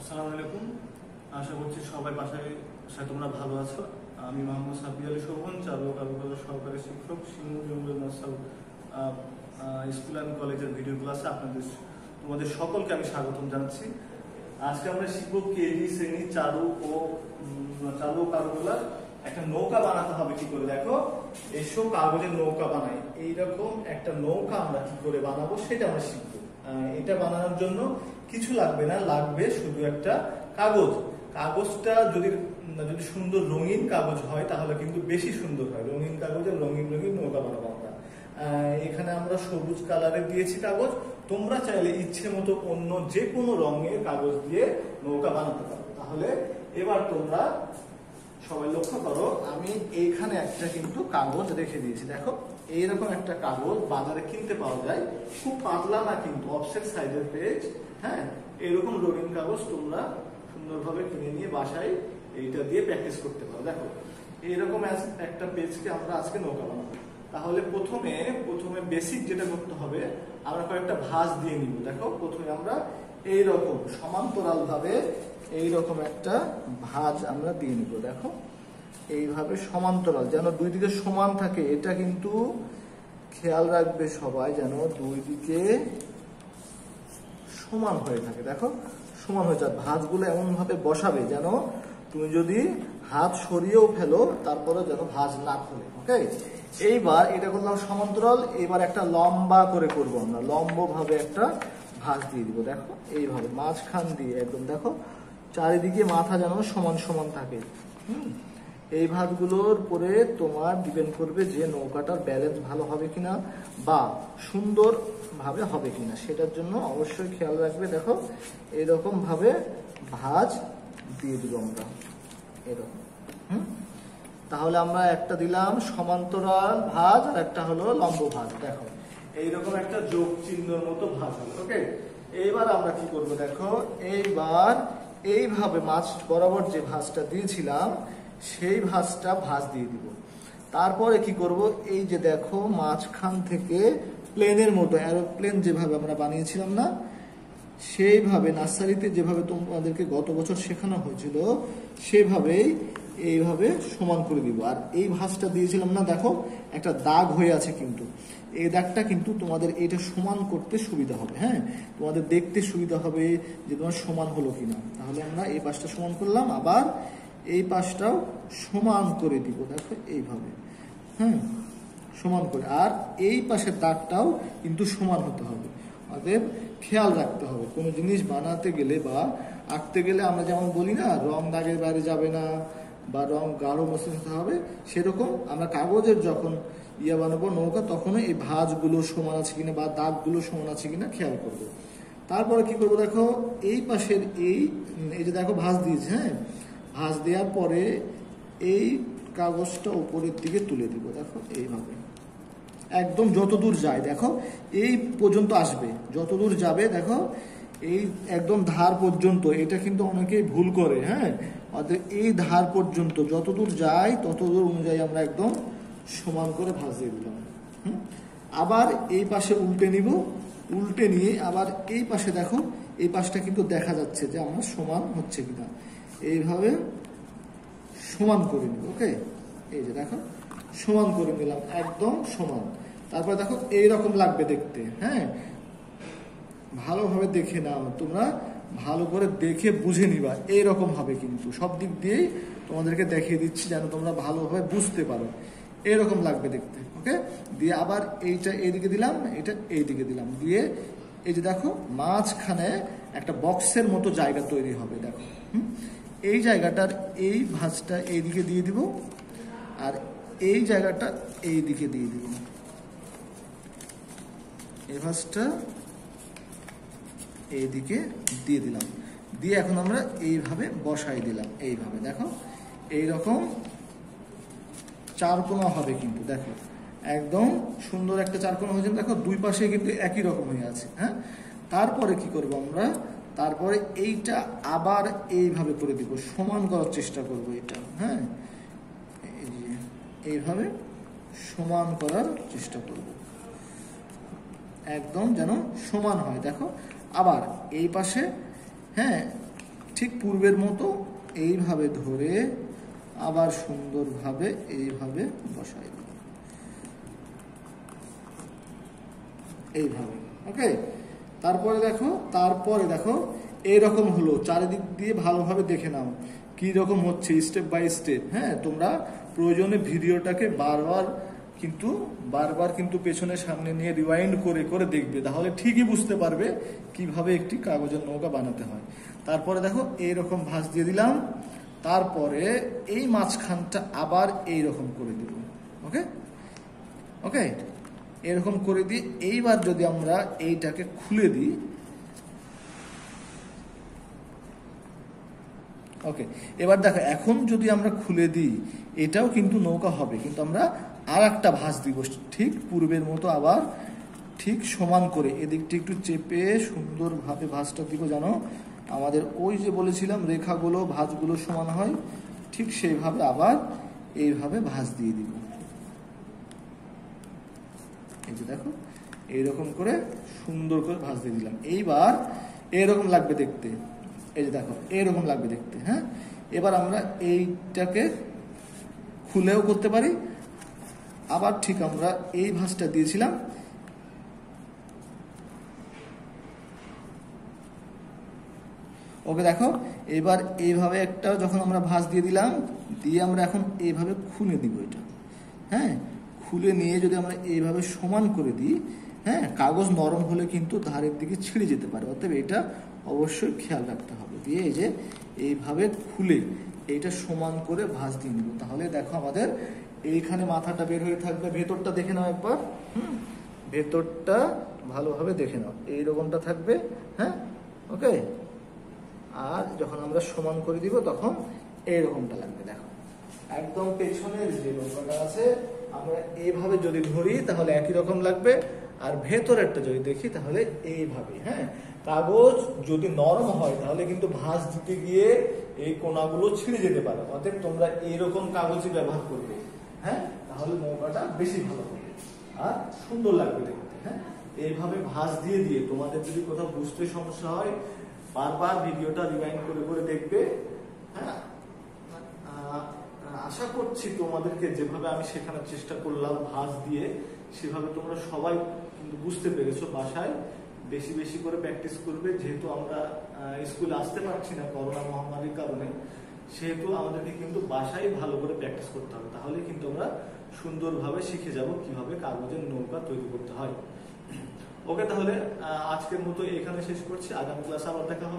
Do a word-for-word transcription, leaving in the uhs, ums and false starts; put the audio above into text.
আসসালামু আলাইকুম। আশা করছি সবাই বাসায় তোমরা ভালো আছো। আমি মোহাম্মদ সাব্বির আলী শোভন, চালক কারুকলার সহকারী শিক্ষক, সিঙ্গুর স্কুল অ্যান্ড কলেজের ভিডিও ক্লাসে আপনাদের তোমাদের সকলকে আমি স্বাগতম জানাচ্ছি। আজকে আমরা শিখব কেজি শ্রেণী চালু ও চালু কারুকলার একটা নৌকা বানাতে হবে কি করে। দেখো, এসব কাগজের নৌকা বানাই, এইরকম একটা নৌকা আমরা কি করে বানাবো সেটা আমরা শিখবো। এটা বানানোর জন্য কিছু লাগবে না, লাগবে শুধু একটা কাগজ। কাগজটা যদি যদি সুন্দর রঙিন কাগজ হয় তাহলে কিন্তু বেশি সুন্দর হয়। রঙিন কাগজে রঙিন রঙিন নৌকা বানাবো আমরা। এখানে আমরা সবুজ কালারের দিয়েছি কাগজ, তোমরা চাইলে ইচ্ছে মতো অন্য যে কোনো রঙের কাগজ দিয়ে নৌকা বানাতে পারো। তাহলে এবার তোমরা সবাই লক্ষ্য করো, আমি এইখানে একটা কিন্তু কাগজ রেখে দিয়েছি। দেখো, এইরকম একটা কাগজ বাজারে কিনতে পাওয়া যায়, খুব পাতলা না কিন্তু, অফসেট সাইজের পেজ। হ্যাঁ, এরকম রঙিন কাগজ তোমরা সুন্দরভাবে কিনে নিয়ে বাসায় এইটা দিয়ে প্র্যাকটিস করতে পারো। দেখো, এইরকম একটা পেজকে আমরা আজকে নৌকা বানাবো। তাহলে প্রথমে প্রথমে বেসিক যেটা করতে হবে, আমরা কয়েকটা ভাঁজ দিয়ে নিব। দেখো, প্রথমে আমরা এইরকম সমান্তরাল ভাবে এইরকম একটা ভাঁজ আমরা দিয়ে নিব। দেখো, এইভাবে সমান্তরাল, যেন দুই দিকে সমান থাকে। এটা কিন্তু খেয়াল রাখবে সবাই, যেন দুই দিকে সমান হয়ে থাকে। দেখো, সমান হয়ে যায়। ভাঁজগুলো এমন ভাবে বসাবে যেন তুমি যদি হাত সরিয়েও ফেলো তারপরে যেন ভাঁজ না খোলে। ওকে, এইবার এটা করলাম সমান্তরাল। এবার একটা লম্বা করে করব আমরা, লম্ব ভাবে একটা ভাঁজ দিয়ে দিব। দেখো, এইভাবে মাঝখান দিয়ে একদম, দেখো চারিদিকে মাথা যেন সমান সমান থাকে। হুম, এই ভাঁজগুলোর পরে তোমার ডিপেন্ড করবে যে নৌকাটার ব্যালেন্স ভালো হবে কিনা বা সুন্দর ভাবে হবে কিনা, সেটার জন্য অবশ্যই খেয়াল রাখবে। দেখো, এরকম ভাবে ভাঁজ দিয়ে দিব আমরা, এরকম। হুম, তাহলে আমরা একটা দিলাম সমান্তরাল ভাঁজ আর একটা হলো লম্ব ভাঁজ। দেখো, এইরকম একটা যোগ চিহ্নের মতো ভাঁজ হলো। ওকে, এইবার আমরা কি করব, দেখো এইবার এইভাবে মাছ বরাবর যে ভাঁজটা দিয়েছিলাম সেই ভাঁজটা ভাঁজ দিয়ে দিব। তারপরে কি করব, এই যে দেখো মাঝখান থেকে প্লেনের মতো এরোপ্লেন যেভাবে আমরা বানিয়েছিলাম না, সেইভাবে নার্সারিতে যেভাবে তোমাদেরকে গত বছর শেখানো হয়েছিল সেভাবেই এইভাবে সমান করে দিব। আর এই ভাঁজটা দিয়েছিলাম না, দেখো একটা দাগ হয়ে আছে, কিন্তু এই দাগটা কিন্তু তোমাদের এটা সমান করতে সুবিধা হবে। হ্যাঁ, তোমাদের দেখতে সুবিধা হবে যে তোমার সমান হলো কিনা। তাহলে আমরা এই পাশটা সমান করলাম, আবার এই পাশটাও সমান করে দিব। দেখো, এইভাবে হ্যাঁ সমান করে, আর এই পাশের দাগটাও কিন্তু সমান হতে হবে। অতএব খেয়াল রাখতে হবে, কোনো জিনিস বানাতে গেলে বা আঁকতে গেলে আমরা যেমন বলি না, রং দাগের বাইরে যাবে না বা রং গাঢ় মসৃণ হতে হবে, সেরকম আমরা কাগজের যখন ইয়ে বানাবো নৌকা, তখনও এই ভাঁজগুলো সমান আছে কিনা বা দাগগুলো সমান আছে কিনা খেয়াল করবো। তারপরে কি করবো, দেখো এই পাশের এই এই যে দেখো ভাঁজ দিয়েছে, হ্যাঁ ভাঁজ দেওয়ার পরে এই কাগজটা উপরের দিকে তুলে দিব। দেখো, এইভাবে একদম যত দূর যায়, দেখো এই পর্যন্ত আসবে, যত দূর যাবে দেখো এই একদম ধার পর্যন্ত। এটা কিন্তু অনেকেই ভুল করে। হ্যাঁ, অর্থাৎ এই ধার পর্যন্ত যত দূর যায় তত দূর অনুযায়ী আমরা একদম সমান করে ভাঁজ দিয়ে দিলাম। হুম, আবার এই পাশে উল্টে নিব, উল্টে নিয়ে আবার এই পাশে দেখো এই পাশটা কিন্তু দেখা যাচ্ছে যে আমার সমান হচ্ছে কিনা, এইভাবে সমান করে নিব। ওকে, এই যে দেখো সমান করে নিলাম, একদম সমান। তারপর দেখো এইরকম লাগবে দেখতে। হ্যাঁ, ভালোভাবে দেখে নাও, তোমরা ভালো করে দেখে বুঝে নিবা, এইরকম হবে কিন্তু সব দিক দিয়েই তোমাদেরকে দেখিয়ে দিচ্ছি যেন তোমরা ভালোভাবে বুঝতে পারো। এরকম লাগবে দেখতে। ওকে, দিয়ে আবার এইটা এইদিকে দিলাম, এটা এইদিকে দিলাম, দিয়ে এই যে দেখো মাঝখানে একটা বক্সের মতো জায়গা তৈরি হবে। দেখো, হুম, এই জায়গাটার এই ভাঁজটা এইদিকে দিয়ে দিব আর এই জায়গাটা এইদিকে দিয়ে দিব। এই ভাঁজটা এইদিকে দিয়ে দিলাম, দিয়ে এখন আমরা এইভাবে বসাই দিলাম। এইভাবে দেখো এইরকম চারকোনা হবে কিন্তু। দেখো একদম সুন্দর একটা চারকোনা হয়েছে। দেখো দুই পাশে কিন্তু একই রকম হয়ে আছে। হ্যাঁ, তারপরে কি করব আমরা, তারপরে এইটা আবার এইভাবে করে দিব, সমান করার চেষ্টা করব এটা। হ্যাঁ, এইভাবে সমান করার চেষ্টা করব, একদম যেন সমান হয়। দেখো আবার এই পাশে, হ্যাঁ ঠিক পূর্বের মতো এইভাবে ধরে আবার সুন্দরভাবে এইভাবে বসাই দেব, এইভাবে। ওকে, তারপরে দেখো তারপরে দেখো এইরকম হলো, চারিদিক দিয়ে ভালোভাবে দেখে নাও কি রকম হচ্ছে স্টেপ বাই স্টেপ। হ্যাঁ, তোমরা প্রয়োজনে ভিডিওটাকে বারবার কিন্তু বারবার কিন্তু পেছনে সামনে নিয়ে রিওয়াইন্ড করে করে দেখবে, তাহলে ঠিকই বুঝতে পারবে কিভাবে একটি কাগজের নৌকা বানাতে হয়। তারপরে দেখো এইরকম ভাঁজ দিয়ে দিলাম, তারপরে এই মাঝখানটা আবার এইরকম করে দিব। ওকে ওকে এরকম করে দিই। এইবার যদি আমরা এইটাকে খুলে দিই, ওকে, এবার দেখো এখন যদি আমরা খুলে দিই এটাও কিন্তু নৌকা হবে, কিন্তু আমরা আর একটা ভাঁজ দিব ঠিক পূর্বের মতো, আবার ঠিক সমান করে এদিকটা একটু চেপে সুন্দরভাবে ভাঁজটা দিব, জানো আমাদের ওই যে বলেছিলাম রেখাগুলো ভাঁজগুলো সমান হয়, ঠিক সেইভাবে আবার এইভাবে ভাঁজ দিয়ে দিব। এই যে দেখো এইরকম করে সুন্দর করে ভাঁজ দিয়ে দিলাম। এইবার এরকম লাগবে দেখতে, এই যে দেখো এরকম লাগবে দেখতে। হ্যাঁ, এবার আমরা এইটাকে খুলেও করতে পারি, আবার ঠিক আমরা এই ভাঁজটা দিয়েছিলাম, ওকে দেখো এবার এইভাবে একটা যখন আমরা ভাঁজ দিয়ে দিলাম, দিয়ে আমরা এখন এইভাবে খুলে দিব এটা। হ্যাঁ, খুলে নিয়ে যদি আমরা এইভাবে সমান করে দিই, হ্যাঁ, কাগজ নরম হলে কিন্তু ধারের দিকে ছিঁড়ে যেতে পারে, অতএব এটা অবশ্যই খেয়াল রাখতে হবে। দিয়ে এই যে এইভাবে খুলে এইটা সমান করে ভাঁজ দিয়ে নিব, তাহলে দেখো আমাদের এইখানে মাথাটা বের হয়ে থাকবে। ভেতরটা দেখে নাও একবার, হুম, ভেতরটা ভালোভাবে দেখে নাও, এইরকমটা থাকবে। হ্যাঁ, ওকে, আর যখন আমরা সমান করে দিব তখন এইরকমটা লাগবে। দেখো একদম পেছনের যে নৌকাটা আছে আমরা এইভাবে যদি ধরি তাহলে একই রকম লাগবে, আর ভেতরেরটা যদি দেখি তাহলে এইভাবে। হ্যাঁ, কাগজ যদি নরম হয় তাহলে কিন্তু ভাঁজ দিতে গিয়ে এই কোনাগুলো ছিঁড়ে যেতে পারে, অতএব তোমরা এইরকম কাগজই ব্যবহার করবে। হ্যাঁ, তাহলে নৌকাটা বেশি ভালো হবে আর সুন্দর লাগবে দেখতে। হ্যাঁ, এইভাবে ভাঁজ দিয়ে দিয়ে তোমাদের যদি কোথাও বুঝতে সমস্যা হয় বারবার ভিডিওটা রিওয়াইন্ড করে করে দেখবে। হ্যাঁ, আশা করছি তোমাদেরকে যেভাবে আমি শেখানোর চেষ্টা করলাম ভাঁজ দিয়ে, সেভাবে তোমরা সবাই কিন্তু বুঝতে পেরেছো। বাসায় বেশি বেশি করে প্র্যাকটিস করবে, যেহেতু আমরা স্কুলে আসতে পারছি না করোনা মহামারীর কারণে, সেহেতু আমাদেরকে কিন্তু বাসায় ভালো করে প্র্যাকটিস করতে হবে, তাহলে কিন্তু আমরা সুন্দরভাবে শিখে যাব কিভাবে কাগজের নৌকা তৈরি করতে হয়। ওকে, তাহলে আজকের মতো এখানে শেষ করছি, আগামী ক্লাসে আবার দেখা হবে।